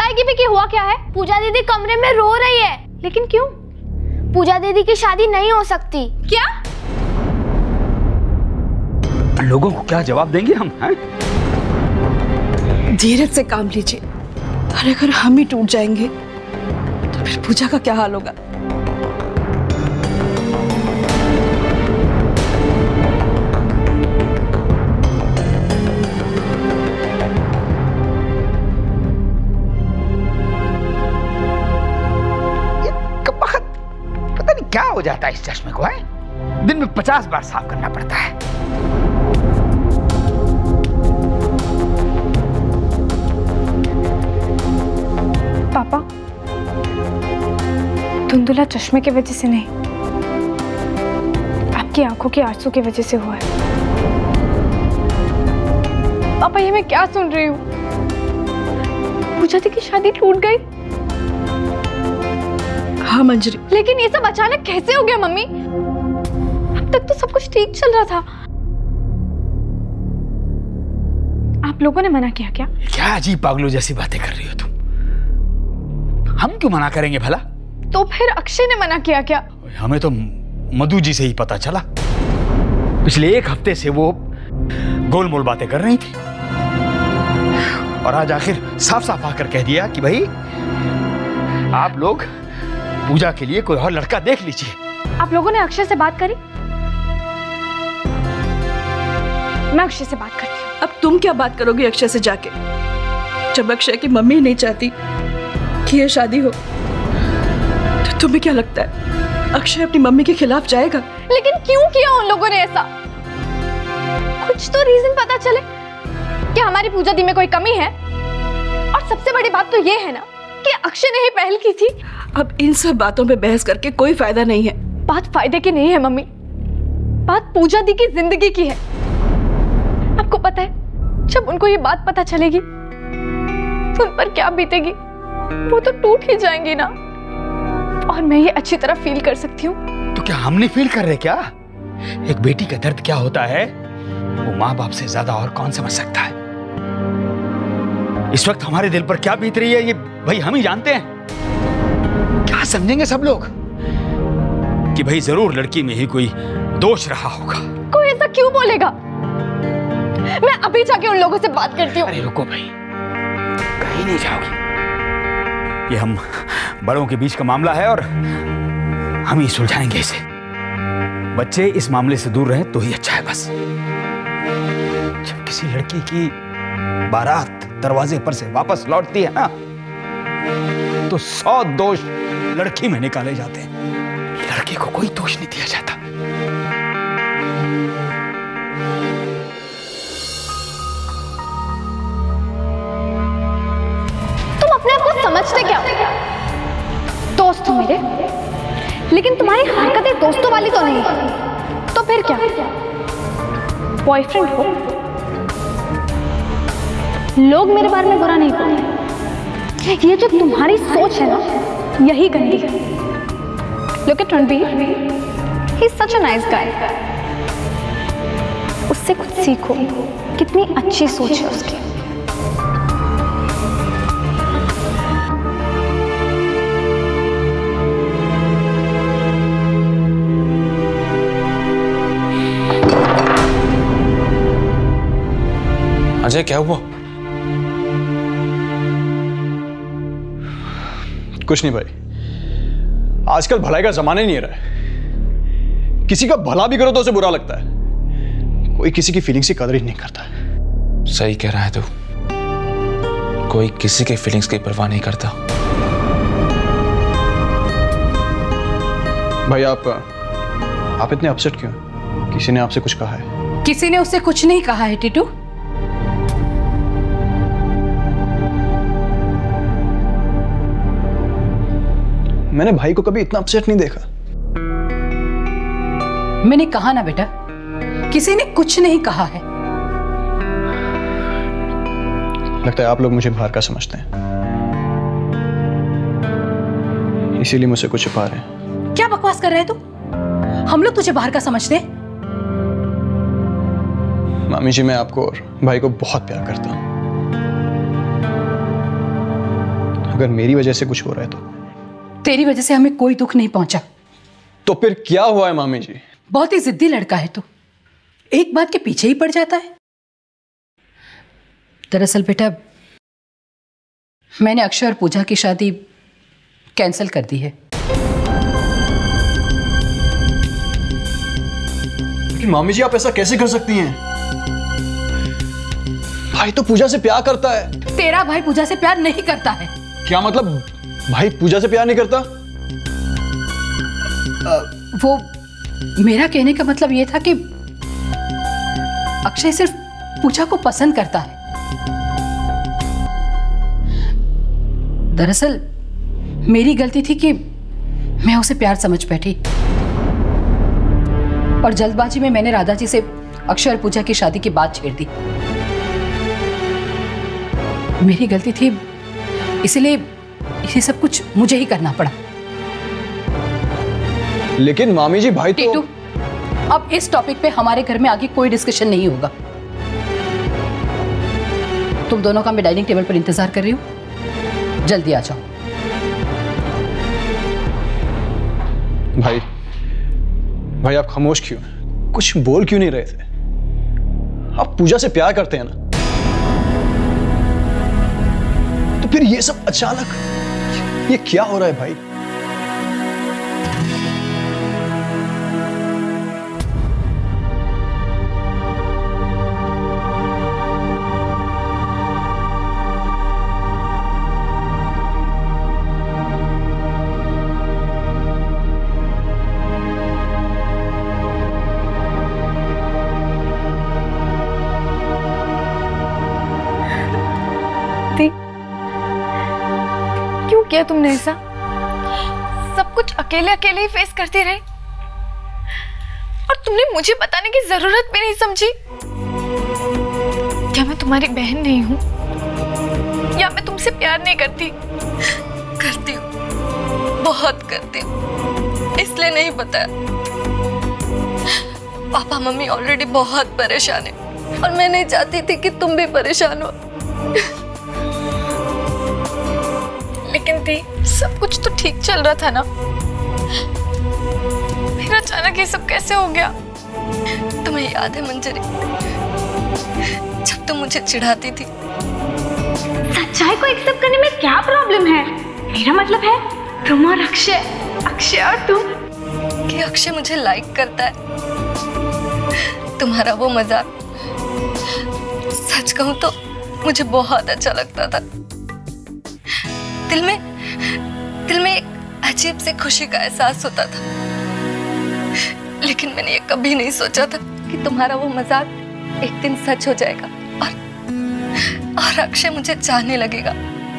बताएगी भी कि हुआ क्या है? पूजा दीदी कमरे में रो रही है। लेकिन क्यों? पूजा दीदी की शादी नहीं हो सकती। क्या? लोगों को क्या जवाब देंगे हम? हैं? धीरज से काम लीजिए। अरे अगर हम ही टूट जाएंगे तो फिर पूजा का क्या हाल होगा? पता नहीं क्या हो जाता है इस चश्मे को, है? दिन में 50 बार साफ करना पड़ता है। पापा, धुंधला चश्मे की वजह से नहीं, आपकी आंखों के आंसू की वजह से हुआ है। पापा, ये मैं क्या सुन रही हूँ? पूजा दी की शादी टूट गई? हाँ मंजरी। लेकिन ये सब अचानक कैसे हो गया मम्मी? अब तक तो सब कुछ ठीक चल रहा था। आप लोगों ने मना किया क्या? क्या अजीब पागलों जैसी बातें कर रही हो तुम? हम क्यों मना करेंगे भला? तो फिर अक्षय ने मना किया क्या? हमें तो मधु जी से ही पता चला। पिछले 1 हफ्ते से वो गोलमोल बातें कर रही थी और आज आखिर साफ साफ आकर कह दिया कि भाई आप लोग पूजा के लिए कोई और लड़का देख लीजिए। आप लोगों ने अक्षय से बात करी? मैं अक्षय से बात करती हूँ। अब तुम क्या बात करोगी अक्षय से जाके, जब अक्षय की मम्मी नहीं चाहती कि ये शादी हो? तो तुम्हें क्या लगता है अक्षय अपनी मम्मी के खिलाफ जाएगा? लेकिन क्यों किया उन लोगों ने ऐसा? कुछ तो रीजन पता चले कि हमारी पूजा दी में कोई कमी है। और सबसे बड़ी बात तो ये है ना कि अक्षय ने ही पहल की थी। अब इन सब बातों पे बहस करके कोई फायदा नहीं है। बात फायदे की नहीं है मम्मी, बात पूजा दी की जिंदगी की है। आपको पता है जब उनको ये बात पता चलेगी तो उन पर क्या बीतेगी? वो तो टूट ही जाएंगी ना। और मैं ये अच्छी तरह फील कर सकती हूँ। तो क्या हम नहीं फील कर रहे क्या? एक बेटी का दर्द क्या होता है वो माँ बाप से ज्यादा और कौन समझ सकता है? इस वक्त हमारे दिल पर क्या बीत रही है ये भाई हम ही जानते हैं। क्या समझेंगे सब लोग कि भाई जरूर लड़की में ही कोई दोष रहा होगा। कोई ऐसा क्यों बोलेगा? मैं अभी जाके उन लोगों से बात करती हूँ। अरे रुको भाई, कहीं नहीं जाओगी। ये हम बड़ों के बीच का मामला है और हम ही सुलझाएंगे इसे। बच्चे इस मामले से दूर रहें तो ही अच्छा है। बस जब किसी लड़की की बारात दरवाजे पर से वापस लौटती है ना तो 100 दोष लड़की में निकाले जाते हैं, लड़के को कोई दोष नहीं दिया जाता। तुम अपने आप को समझते क्या? दोस्त हो मेरे, लेकिन तुम्हारी हरकतें दोस्तों वाली तो नहीं। तो फिर क्या? बॉयफ्रेंड हो? लोग मेरे बारे में बुरा नहीं बोलते। ये जो तुम्हारी सोच है ना, यही गंदी है। Look at Ranbir, he is such a nice guy. उससे कुछ सीखो, कितनी अच्छी सोच है उसकी। अजय क्या हुआ? कुछ नहीं भाई, आजकल भलाई का जमाना ही नहीं रहा है। किसी का भला भी करो तो उसे बुरा लगता है। कोई किसी की फीलिंग्स की कदर ही नहीं करता है। सही कह रहा है तू, कोई किसी के फीलिंग्स की परवाह नहीं करता। भाई आप इतने अपसेट क्यों? किसी ने आपसे कुछ कहा है? किसी ने उससे कुछ नहीं कहा है टीटू। मैंने भाई को कभी इतना अपसेट नहीं देखा। मैंने कहा ना बेटा, किसी ने कुछ नहीं कहा है। लगता है आप लोग मुझे बाहर का समझते हैं, इसीलिए मुझसे कुछ छुपा रहे हैं। क्या बकवास कर रहे हैं तू? हम लोग तुझे बाहर का समझते हैं? मामी जी, मैं आपको और भाई को बहुत प्यार करता हूं। अगर मेरी वजह से कुछ हो रहा है तो? तेरी वजह से हमें कोई दुख नहीं पहुंचा। तो फिर क्या हुआ है मामी जी? बहुत ही जिद्दी लड़का है तू, एक बात के पीछे ही पड़ जाता है। दरअसल बेटा, मैंने अक्षय और पूजा की शादी कैंसिल कर दी है। लेकिन मामी जी, आप ऐसा कैसे कर सकती हैं? भाई तो पूजा से प्यार करता है। तेरा भाई पूजा से प्यार नहीं करता है। क्या मतलब? भाई पूजा से प्यार नहीं करता? वो मेरा कहने का मतलब ये था कि अक्षय सिर्फ पूजा को पसंद करता है। दरअसल मेरी गलती थी कि मैं उसे प्यार समझ बैठी और जल्दबाजी में मैंने राधा जी से अक्षय और पूजा की शादी की बात छेड़ दी। मेरी गलती थी, इसलिए ये सब कुछ मुझे ही करना पड़ा। लेकिन मामी जी, भाई तो... टीटू, अब इस टॉपिक पे हमारे घर में आगे कोई डिस्कशन नहीं होगा। तुम दोनों का मैं डाइनिंग टेबल पर इंतजार कर रही हूं, जल्दी आ जाओ। भाई आप खामोश क्यों? कुछ बोल क्यों नहीं रहे थे? आप पूजा से प्यार करते हैं ना, तो फिर ये सब अचानक ये क्या हो रहा है भाई? क्यों किया तुमने ऐसा? सब कुछ अकेले अकेले ही फेस करती रही और तुमने मुझे बताने की जरूरत भी नहीं समझी। क्या मैं तुम्हारी बहन नहीं हूं? या मैं तुमसे प्यार नहीं करती? करती हूँ, बहुत करती हूँ, इसलिए नहीं बताया। पापा मम्मी ऑलरेडी बहुत परेशान है और मैं नहीं चाहती थी कि तुम भी परेशान हो। लेकिन थी, सब कुछ तो ठीक चल रहा था ना, फिर अचानक ये सब कैसे हो गया? तुम्हें याद है मंजरी, जब तुम मुझे चिढ़ाती थी? सच्चाई को एक्सेप्ट करने में क्या प्रॉब्लम है? मेरा मतलब है तुम और अक्षय, अक्षय और तुम। कि अक्षय मुझे लाइक करता है। तुम्हारा वो मजाक, सच कहूं तो मुझे बहुत अच्छा लगता था। दिल में एक अजीब सी खुशी का एहसास होता था। लेकिन मैंने ये कभी नहीं सोचा था कि तुम्हारा वो मजाक एक दिन सच हो जाएगा और अक्षय मुझे चाहने लगेगा।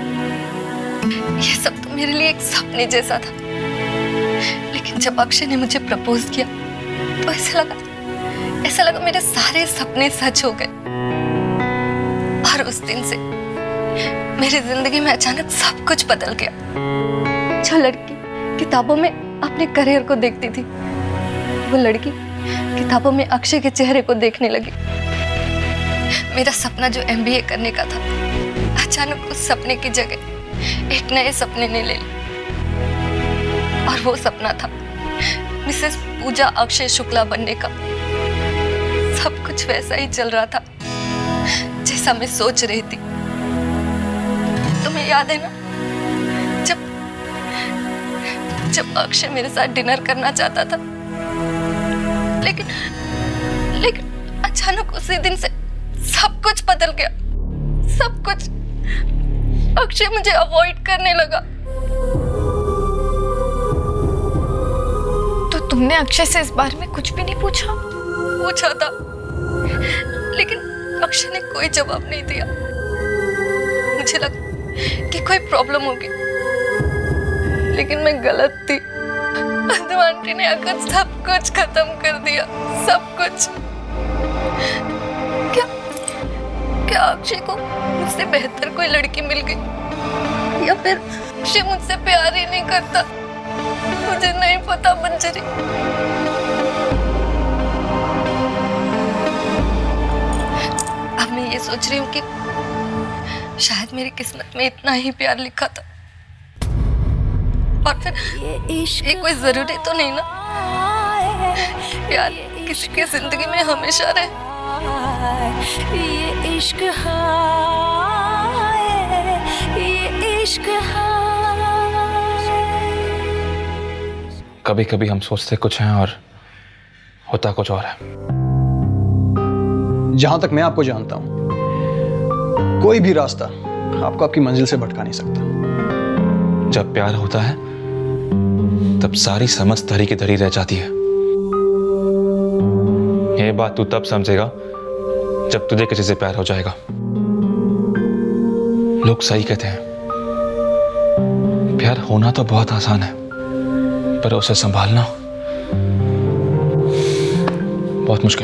ये सब तो मेरे लिए एक सपने जैसा था। लेकिन जब अक्षय ने मुझे प्रपोज किया तो ऐसा लगा मेरे सारे सपने सच हो गए। और उस दिन से मेरी जिंदगी में अचानक सब कुछ बदल गया। जो लड़की किताबों में अपने करियर को देखती थी, वो लड़की किताबों में अक्षय के चेहरे को देखने लगी। मेरा सपना जो MBA करने का था, अचानक उस सपने की जगह एक नए सपने ने ले ली। और वो सपना था मिसेस पूजा अक्षय शुक्ला बनने का। सब कुछ वैसा ही चल रहा था जैसा मैं सोच रही थी। तुम्हें याद है ना, जब अक्षय मेरे साथ डिनर करना चाहता था, लेकिन अचानक उसी दिन से सब कुछ बदल गया। सब कुछ। अक्षय मुझे अवॉइड करने लगा। तो तुमने अक्षय से इस बारे में कुछ भी नहीं पूछा? पूछा था, लेकिन अक्षय ने कोई जवाब नहीं दिया। मुझे लगा कि कोई प्रॉब्लम होगी, लेकिन मैं गलत थी। आंटी ने आकर सब कुछ खत्म कर दिया, सब कुछ। क्या अक्षय को मुझसे बेहतर कोई लड़की मिल गई, या फिर अक्षय मुझसे प्यार ही नहीं करता? मुझे नहीं पता मंजरी। अब मैं ये सोच रही हूँ कि शायद मेरी किस्मत में इतना ही प्यार लिखा था और फिर ये कोई जरूरी तो नहीं ना प्यार किसी की जिंदगी में हमेशा रहे। ये इश्क कभी कभी हम सोचते कुछ हैं और होता कुछ और है। जहां तक मैं आपको जानता हूं, कोई भी रास्ता आपको आपकी मंजिल से भटका नहीं सकता। जब प्यार होता है तब सारी समझ धरी की धरी रह जाती है। ये बात तू तब समझेगा जब तुझे किसी से प्यार हो जाएगा। लोग सही कहते हैं, प्यार होना तो बहुत आसान है, पर उसे संभालना बहुत मुश्किल।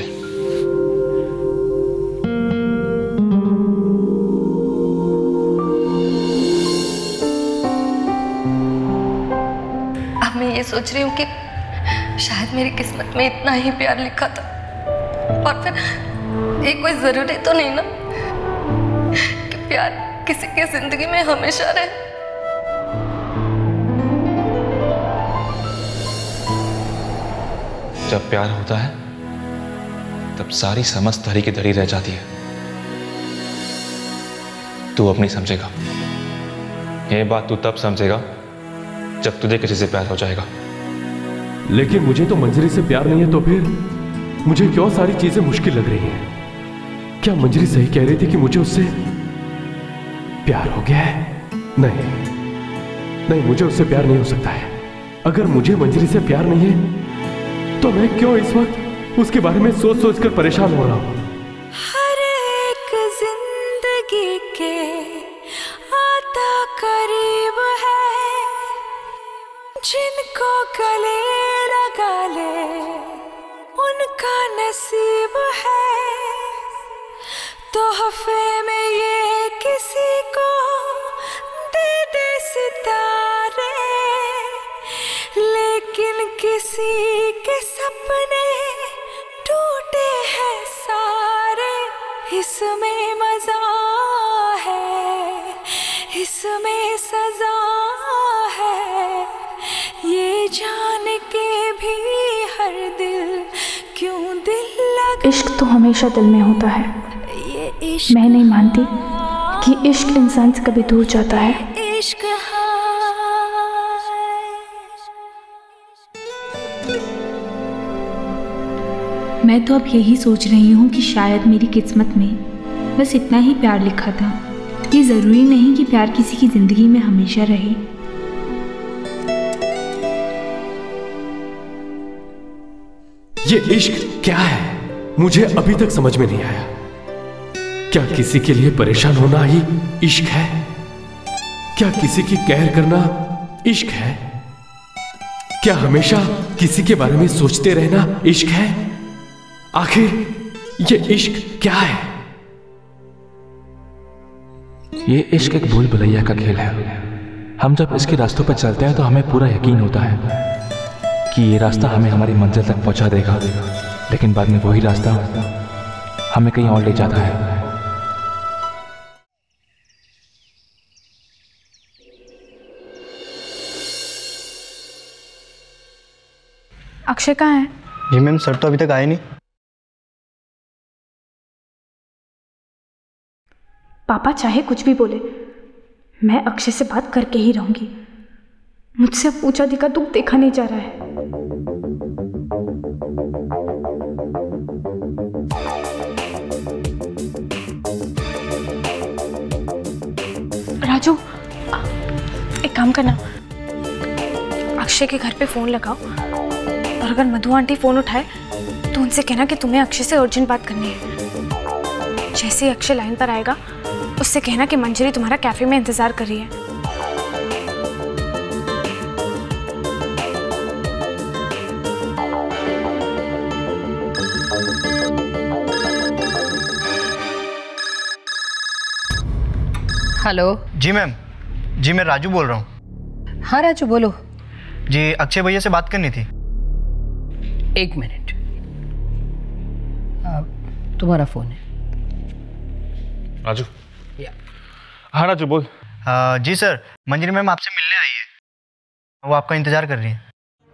अब मैं ये सोच रही हूँ कि शायद मेरी किस्मत में इतना ही प्यार लिखा था, और फिर ये कोई जरूरी तो नहीं ना कि प्यार किसी की जिंदगी में हमेशा रहे। जब प्यार होता है तब सारी समझ धरी की धरी रह जाती है। तू अब नहीं समझेगा। ये बात तू तब समझेगा जब तुझे किसी से प्यार हो जाएगा। लेकिन मुझे तो मंजरी से प्यार नहीं है, तो फिर मुझे क्यों सारी चीजें मुश्किल लग रही हैं? क्या मंजरी सही कह रही थी कि मुझे उससे प्यार हो गया है? नहीं, मुझे उससे प्यार नहीं हो सकता है। अगर मुझे मंजरी से प्यार नहीं है तो मैं क्यों इस वक्त उसके बारे में सोच सोच कर परेशान हो रहा हूं? हर एक जिंदगी के आता करीब है, जिनको गले लगा ले उनका नसीब है। तोहफे में ये किसी को दे दे सितारे, लेकिन किसी के सपने टूटे हैं सारे। इसमें मजा है, इसमें सजा है, ये जान के भी हर दिल क्यों दिल लगा। इश्क तो हमेशा दिल में होता है। मैं नहीं मानती कि इश्क इंसान से कभी दूर जाता है। इश्क मैं तो अब यही सोच रही हूँ कि शायद मेरी किस्मत में बस इतना ही प्यार लिखा था। ये ज़रूरी नहीं कि प्यार किसी की ज़िंदगी में हमेशा रहे। ये इश्क क्या है? मुझे अभी तक समझ में नहीं आया। क्या किसी के लिए परेशान होना ही इश्क है? क्या किसी की कहर करना इश्क है? क्या हमेशा किसी के बारे में सोचते रहना इश्क है? आखिर ये इश्क क्या है? ये इश्क एक भूल भुलैया का खेल है। हम जब इसके रास्तों पर चलते हैं तो हमें पूरा यकीन होता है कि ये रास्ता हमें हमारी मंजिल तक पहुंचा देगा, लेकिन बाद में वही रास्ता हमें कहीं और ले जाता है। अक्षय कहाँ है? जी मैम, सर तो अभी तक आए नहीं। पापा चाहे कुछ भी बोले, मैं अक्षय से बात करके ही रहूंगी। मुझसे पूजा दी का दुख देखा नहीं जा रहा है। राजू, एक काम करना, अक्षय के घर पे फोन लगाओ, और अगर मधु आंटी फोन उठाए तो उनसे कहना कि तुम्हें अक्षय से अर्जेंट बात करनी है। जैसे ही अक्षय लाइन पर आएगा उससे कहना कि मंजरी तुम्हारा कैफे में इंतजार कर रही है। हेलो। जी मैम, जी मैं राजू बोल रहा हूँ। हाँ राजू बोलो। जी अक्षय भैया से बात करनी थी। एक मिनट, तुम्हारा फोन है। राजू। हाँ राजू बोल। जी सर, मंजरी मैम आपसे मिलने आई है वो आपका इंतजार कर रही है।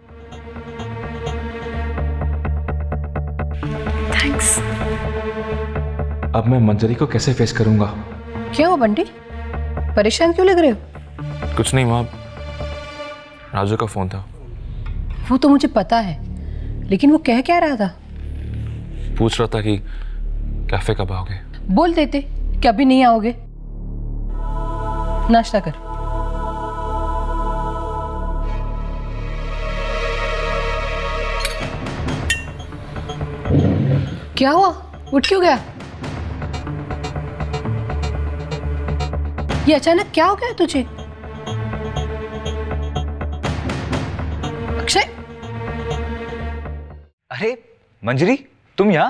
थैंक्स। अब मैं मंजरी को कैसे फेस करूंगा? क्या हो बंटी, परेशान क्यों लग रहे हो? कुछ नहीं माँ, राजू का फोन था। वो तो मुझे पता है, लेकिन वो कह क्या रहा था? पूछ रहा था कि कैफे कब आओगे। बोल देते कि अभी नहीं आओगे। नाश्ता कर। क्या हुआ, उठ क्यों गया? ये अचानक क्या हो गया तुझे? अक्षय। अरे मंजरी, तुम यहाँ?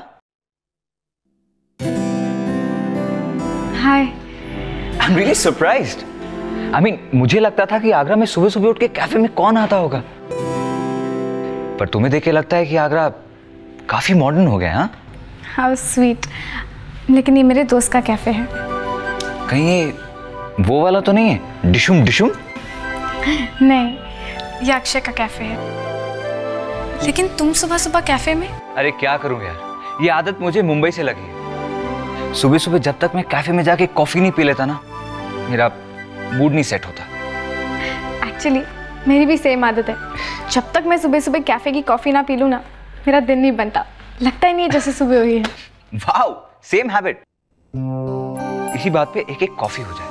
Hi. I am really surprised. I mean, मुझे लगता था कि आगरा में सुबह सुबह उठ के कैफे में कौन आता होगा, पर तुम्हें देख के लगता है कि आगरा काफी मॉडर्न हो गया। How sweet. लेकिन ये मेरे दोस्त का कैफे है। कहीं ये वो वाला तो नहीं है, डिशुम डिशुम? नहीं, ये अक्षय का कैफे है। लेकिन तुम सुबह सुबह कैफे में? अरे क्या करूं यार, ये आदत मुझे मुंबई से लगी है। सुबह सुबह जब तक मैं कैफे में जाके कॉफी नहीं पी लेता ना, मेरा मूड नहीं सेट होता। एक्चुअली मेरी भी सेम आदत है। जब तक मैं सुबह सुबह कैफे की कॉफी ना पी लूं ना, मेरा दिन नहीं बनता। लगता ही नहीं है जैसे सुबह हुई है। Wow, same habit. इसी बात पे एक एक कॉफी हो जाए।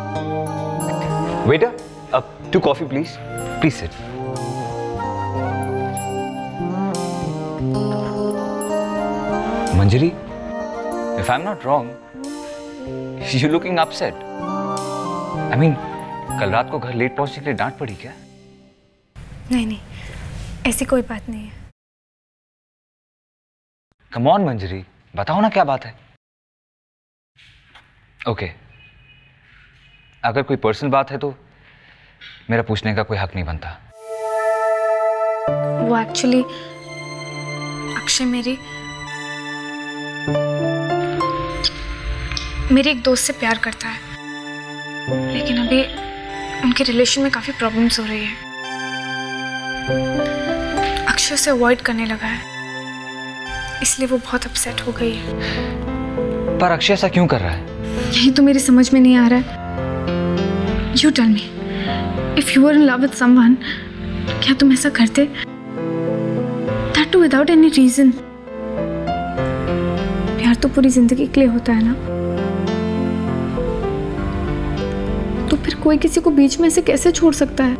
वेटर, अब 2 coffee please. Please sit. Manjari, if I'm not wrong, you're looking upset. I mean, कल रात को घर लेट पहुंचने के लिए डांट पड़ी क्या? नहीं नहीं, ऐसी कोई बात नहीं है। Come on मंजरी, बताओ ना क्या बात है। ओके, अगर कोई पर्सनल बात है तो मेरा पूछने का कोई हक नहीं बनता। वो एक्चुअली अक्षय मेरे एक दोस्त से प्यार करता है, लेकिन अभी उनके रिलेशन में काफी प्रॉब्लम्स हो रही है। अक्षय उसे अवॉइड करने लगा है, इसलिए वो बहुत अपसेट हो गई है। पर अक्षय ऐसा क्यों कर रहा है? यही तो मेरी समझ में नहीं आ रहा है। You tell me, if you were in love with someone, क्या तुम ऐसा करते? That too without any reason. प्यार तो पूरी जिंदगी के लिए होता है ना, तो फिर कोई किसी को बीच में से कैसे छोड़ सकता है?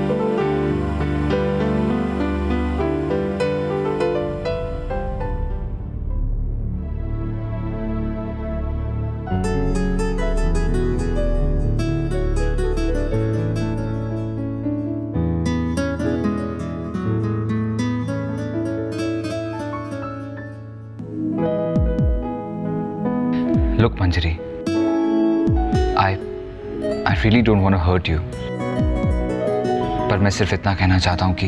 Look Manjari, I really don't want to hurt you, पर मैं सिर्फ इतना कहना चाहता हूँ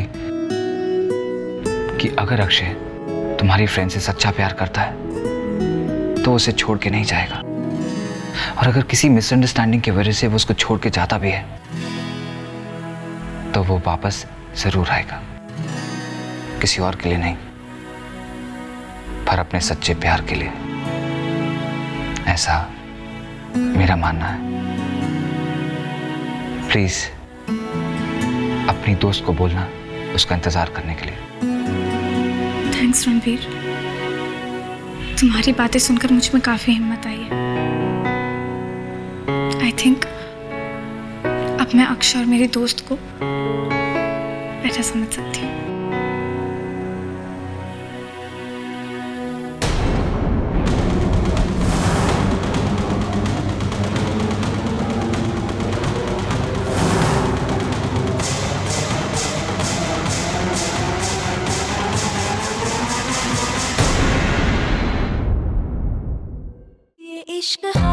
कि अगर अक्षय तुम्हारी फ्रेंड से सच्चा प्यार करता है तो उसे छोड़ के नहीं जाएगा, और अगर किसी मिसअंडरस्टैंडिंग की वजह से वो उसको छोड़ के जाता भी है तो वो वापस जरूर आएगा, किसी और के लिए नहीं, पर अपने सच्चे प्यार के लिए। ऐसा मेरा मानना है। प्लीज अपनी दोस्त को बोलना उसका इंतजार करने के लिए। थैंक्स रणवीर, तुम्हारी बातें सुनकर मुझ में काफी हिम्मत आई है। आई थिंक अब मैं अक्षय और मेरी दोस्त को बेटर समझ सकती हूँ। इश्क